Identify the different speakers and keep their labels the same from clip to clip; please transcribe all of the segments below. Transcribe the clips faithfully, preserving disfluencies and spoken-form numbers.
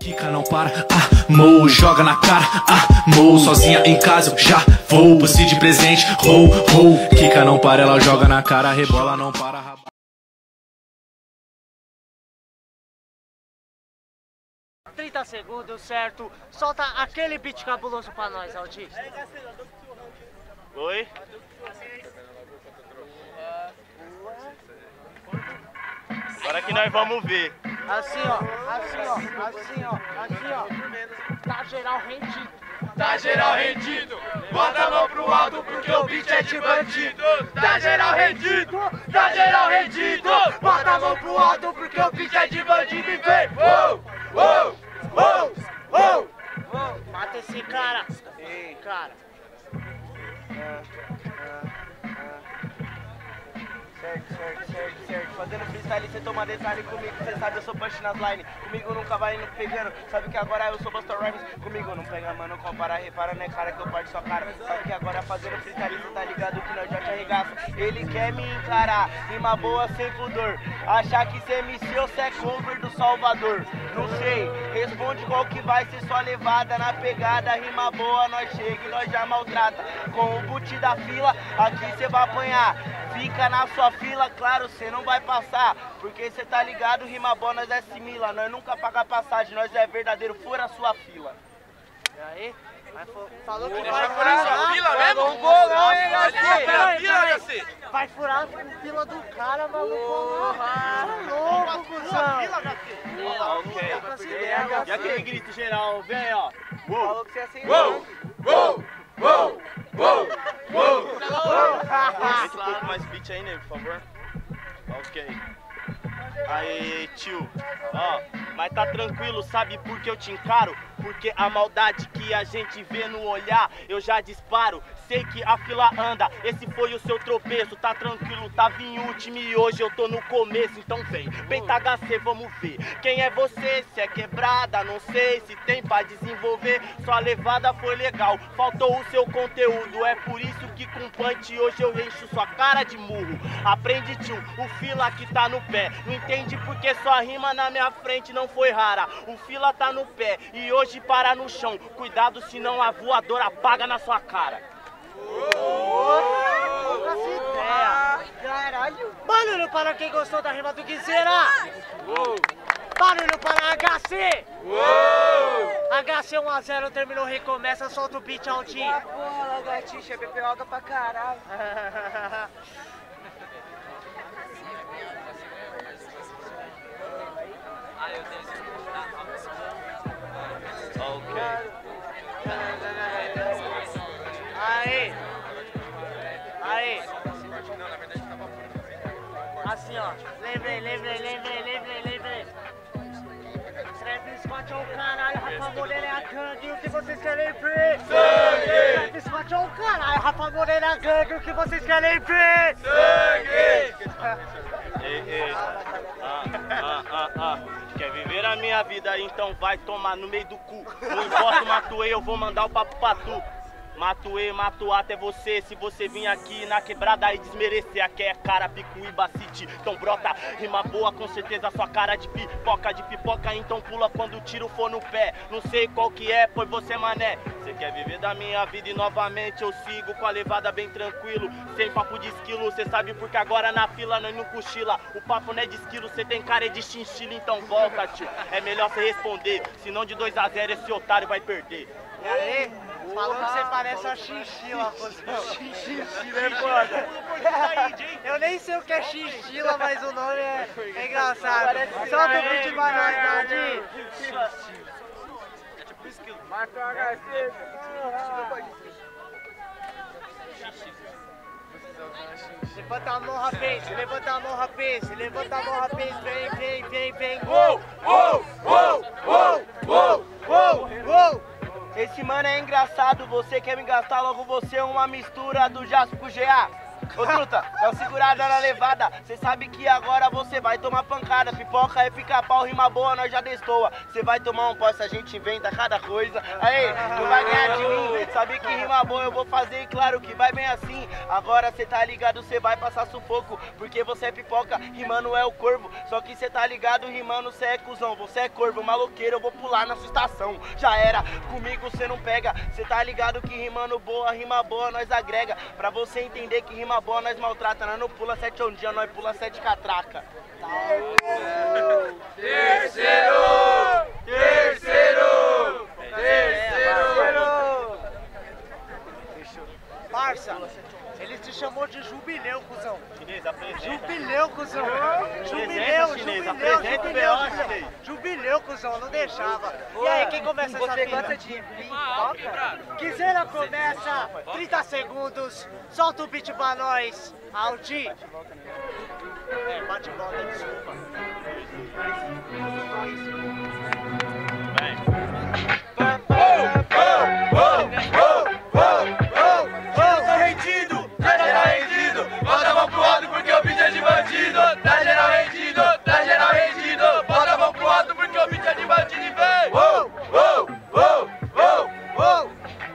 Speaker 1: Kika não para, ah, mo, joga na cara, ah, mo, sozinha em casa eu já vou, você de presente, rou, rou. Kika não para, ela joga na cara, rebola não para, raba.
Speaker 2: trinta segundos, certo? Solta aquele beat cabuloso pra nós, Aldir.
Speaker 3: Oi? Agora que nós vamos ver.
Speaker 2: Assim, ó, assim, ó, assim, ó, assim, ó. Tá geral rendido.
Speaker 4: Tá geral rendido. Bota a mão pro alto porque o beat é de bandido. Tá geral rendido. Tá geral rendido. Bota a mão pro alto porque o beat é de bandido e vem. Uou, uou, uou, uou.
Speaker 2: Mata esse cara. Ei, cara.
Speaker 5: Certo, certo, certo, certo. Fazendo freestyle, cê toma detalhe comigo. Cê sabe, eu sou punch nas line. Comigo nunca vai indo pegando. Sabe que agora eu sou Busta Rhymes. Comigo não pega, mano, compara, repara, né, cara, que eu parto sua cara. Sabe que agora fazendo freestyle, cê tá ligado que nós já te arregaça. Ele quer me encarar, rima boa sem pudor. Achar que cê M C ou cê é cover do Salvador. Não sei, responde qual que vai ser sua levada. Na pegada, rima boa, nós chega e nós já maltrata. Com o boot da fila, aqui cê vai apanhar. Fica na sua fila, claro, cê não vai passar. Porque cê tá ligado, rima boa, nós é simila. Nós nunca paga passagem, nós é verdadeiro, fura a sua fila.
Speaker 2: E aí? Falou que
Speaker 4: Deixa
Speaker 2: vai
Speaker 4: eu furar
Speaker 2: furar.
Speaker 4: sua fila mesmo?
Speaker 2: Não vou não, hein,
Speaker 4: Vai deixar
Speaker 2: Garcia?
Speaker 4: furar a fila, Garcia?
Speaker 2: Vai furar a fila do cara, maluco. Tá louco, cuzão.
Speaker 5: Ok.
Speaker 3: E aquele grito geral, vem ó.
Speaker 5: Falou que cê é sem
Speaker 4: Uou, uou, uou, uou, uou.
Speaker 3: Aumenta um pouco mais beat aí, né, por favor. Ok. Aí, tio, ó, mas tá tranquilo, sabe por que eu te encaro? Porque a maldade que a gente vê no olhar, eu já disparo. Sei que a fila anda, esse foi o seu tropeço. Tá tranquilo, tava em último e hoje eu tô no começo. Então vem, peita H C, vamos ver. Quem é você? Se é quebrada, não sei. Se tem pra desenvolver, sua levada foi legal. Faltou o seu conteúdo, é por isso que com punch hoje eu encho sua cara de murro. Aprende, tio, o fila que tá no pé. Não entende porque sua rima na minha frente não foi rara. O fila tá no pé e hoje para no chão. Cuidado, senão a voadora apaga na sua cara.
Speaker 2: Caralho. Barulho para quem gostou da rima do Guizeira. Barulho para H C. H C um a zero, terminou, recomeça, solta o beat, Aldir.
Speaker 5: Ah, porra, lagartixa, bebeu água pra caralho.
Speaker 2: Aí, aí. Assim, ó. Lembrei, lembrei, lembrei, lembrei, lembrei. Trap Squad é o caralho, Rafa Moreira é a gangue, o que vocês querem ver?
Speaker 4: Sangue!
Speaker 2: Trap Squad é o caralho, Rafa Moreira é a gangue, o que vocês querem ver?
Speaker 4: Sangue!
Speaker 3: Ei, ei. Ah, ah, ah, ah. Quer viver a minha vida, então vai tomar no meio do cu. Não importa o matuei, eu vou mandar o papo pra tu. Matuei, mato até você. Se você vir aqui na quebrada e desmerecer, aqui é Carapicuíba City. Então brota, rima boa, com certeza sua cara de pipoca, de pipoca, então pula quando o tiro for no pé. Não sei qual que é, foi você, mané. Você quer viver da minha vida e novamente eu sigo com a levada bem tranquilo, sem papo de esquilo. Cê sabe porque agora na fila nós não cochila. O papo não é de esquilo, cê tem cara de chinchila, então volta, tio. É melhor cê responder, senão de dois a zero esse otário vai perder.
Speaker 2: E aí? Falou que você parece uma chinchila, cuzão.
Speaker 5: Chinchila é foda.
Speaker 2: Eu nem sei o que é chinchila, mas o nome é, é engraçado. Solta o beat pra nós, Aldir.
Speaker 5: Mata o H C.
Speaker 2: Levanta a mão, rapaz, levanta a mão, rapaz, levanta a mão, rapaz, vem, vem, vem, vem.
Speaker 4: Uou, uou, uou, uou, uou,
Speaker 5: Uou, uou. Esse mano é engraçado, você quer me gastar, logo você é uma mistura do Jasper com o G A. Ô truta, dá uma segurada na levada. Cê sabe que agora você vai tomar pancada. Pipoca é ficar pau, rima boa, nós já destoa. Cê vai tomar um pó se a gente inventa cada coisa. Aí, não vai ganhar de mim. Sabe que rima boa eu vou fazer e claro que vai bem assim. Agora cê tá ligado, cê vai passar sufoco. Porque você é pipoca, rimando é o corvo. Só que cê tá ligado, rimando cê é cuzão. Você é corvo, maloqueiro, eu vou pular na sua estação. Já era, comigo cê não pega. Cê tá ligado que rimando boa, rima boa nós agrega. Pra você entender que rima boa nós maltrata. Nós não pula sete ondinha, nós pula sete catraca.
Speaker 4: Terceiro! Terceiro! Terceiro!
Speaker 2: Parça, ele te chamou de jubileu, cuzão.
Speaker 3: Chinês, apresenta.
Speaker 2: Jubileu, cuzão. Jubileu,
Speaker 3: Apresenta, chinês,
Speaker 2: jubileu,
Speaker 3: apresenta o
Speaker 2: jubileu,
Speaker 3: B O,
Speaker 2: cuzão.
Speaker 3: chinês.
Speaker 2: Jubileu, cuzão, não deixava. E aí, quem começa essa
Speaker 6: Você
Speaker 2: fita?
Speaker 6: gosta de pipoca?
Speaker 2: Quiseira começa, trinta segundos, solta o beat pra nós, Aldi. É, bate e volta, desculpa.
Speaker 4: Tá rendido, tá geral rendido. Bota a mão pro alto porque o beat é de bandido. Tá geral rendido, tá geral rendido. Bota a mão pro alto porque o beat é de bandido e vem. Uou, uou, uou, uou, uou.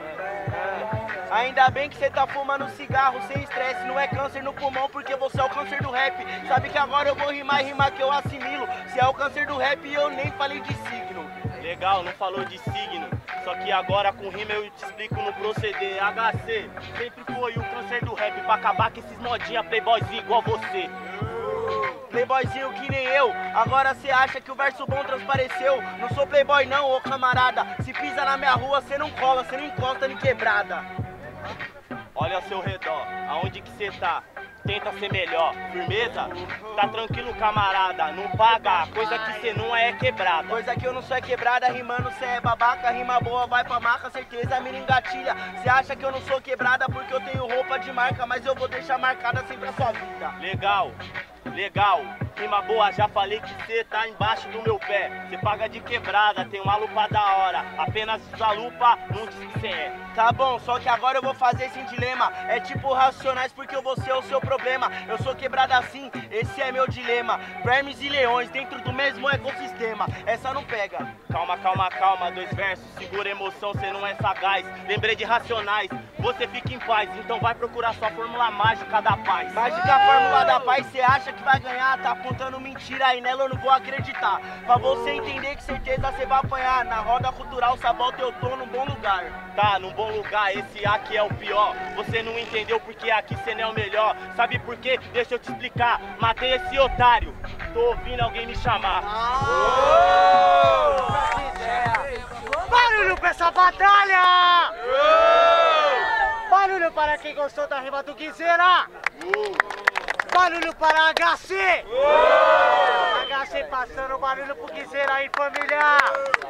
Speaker 5: Ainda bem que cê tá fumando cigarro sem estresse. Não é câncer no pulmão porque você é o câncer do rap. Sabe que agora eu vou rimar e rimar que eu assimilo. Se é o câncer do rap eu nem falei de signo.
Speaker 3: Legal, não falou de signo. Só que agora com rima eu te explico no proceder. H C sempre foi o câncer do rap pra acabar com esses modinha playboyzinho igual você.
Speaker 5: Playboyzinho que nem eu, agora cê acha que o verso bom transpareceu. Não sou playboy não, ô camarada. Se pisa na minha rua, cê não cola, cê não encosta nem quebrada.
Speaker 3: Olha ao seu redor, aonde que cê tá? Tenta ser melhor, firmeza? Tá tranquilo, camarada, não paga, coisa que cê não é quebrada.
Speaker 5: Coisa que eu não sou é quebrada, rimando cê é babaca. Rima boa vai pra marca, certeza a mina engatilha. Cê acha que eu não sou quebrada porque eu tenho roupa de marca, mas eu vou deixar marcada sempre a sua vida.
Speaker 3: Legal, legal, rima boa, já falei que cê tá embaixo do meu pé. Cê paga de quebrada, tem uma lupa da hora, apenas usa lupa, não diz que cê é.
Speaker 5: Tá bom, só que agora eu vou fazer esse dilema. É tipo Racionais porque eu vou ser o seu problema. Eu sou quebrada assim, esse é meu dilema. Vermes e leões dentro do mesmo ecossistema. Essa não pega.
Speaker 3: Calma, calma, calma, dois versos, segura a emoção, cê não é sagaz. Lembrei de Racionais, você fica em paz, então vai procurar sua fórmula mágica da paz.
Speaker 5: Mágica fórmula da paz, cê acha que vai ganhar? Tá apontando mentira aí, nela eu não vou acreditar. Pra você entender que certeza cê vai apanhar. Na roda cultural, sabota eu tô num bom lugar.
Speaker 3: Tá, num bom lugar, esse aqui é o pior. Você não entendeu porque aqui cê não é o melhor. Sabe por quê? Deixa eu te explicar. Matei esse otário, tô ouvindo alguém me chamar.
Speaker 2: Barulho pra essa batalha! Barulho para quem gostou da rima do Guizeira! Barulho para H C! H C passando barulho pro Guizeira aí, família!